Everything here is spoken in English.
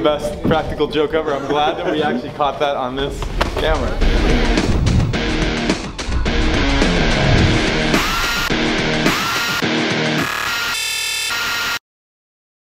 best practical joke ever. I'm glad that we actually caught that on this camera.